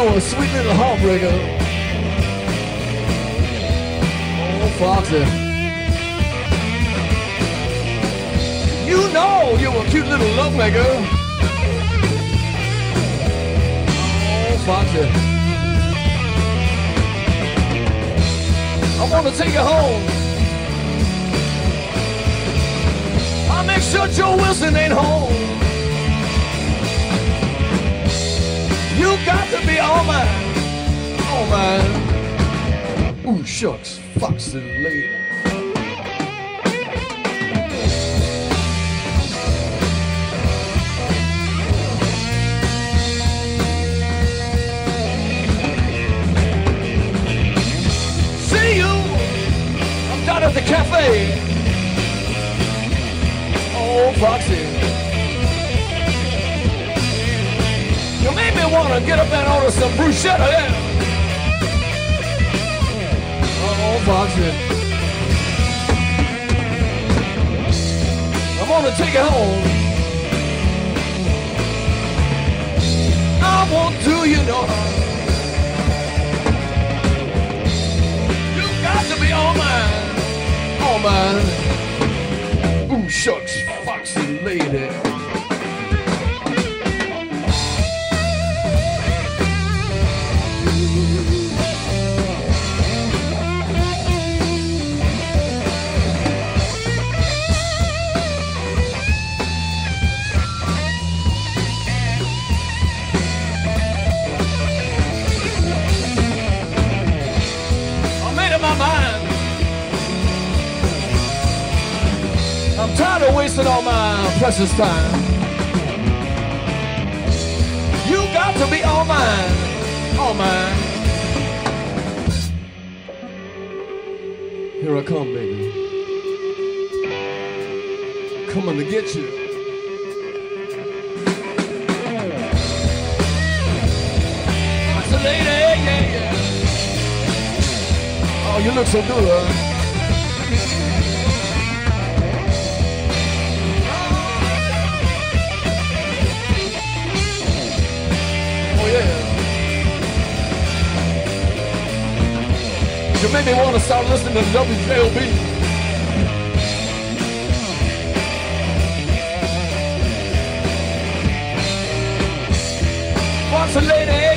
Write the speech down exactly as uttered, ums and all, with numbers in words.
you're a sweet little heartbreaker. Oh, Foxy. You know you're a cute little lovemaker. Oh, Foxy. I want to take you home. I'll make sure Joe Wilson ain't home. You got to be all mine, all mine. Ooh, shucks, Foxy lady. See you, I'm down at the cafe. Oh, Foxy. You made me want to get up and order some bruschetta, yeah. Oh, Foxy. I want to take you home. I want to, you know. You got to be all mine, all mine. Ooh, shucks, Foxy lady. I'm tired of wasting all my precious time. You got to be all mine, all mine. Here I come, baby. Coming to get you. What's the lady? Yeah, yeah. Oh, you look so good. You made me want to start listening to W J O B. What's the lady?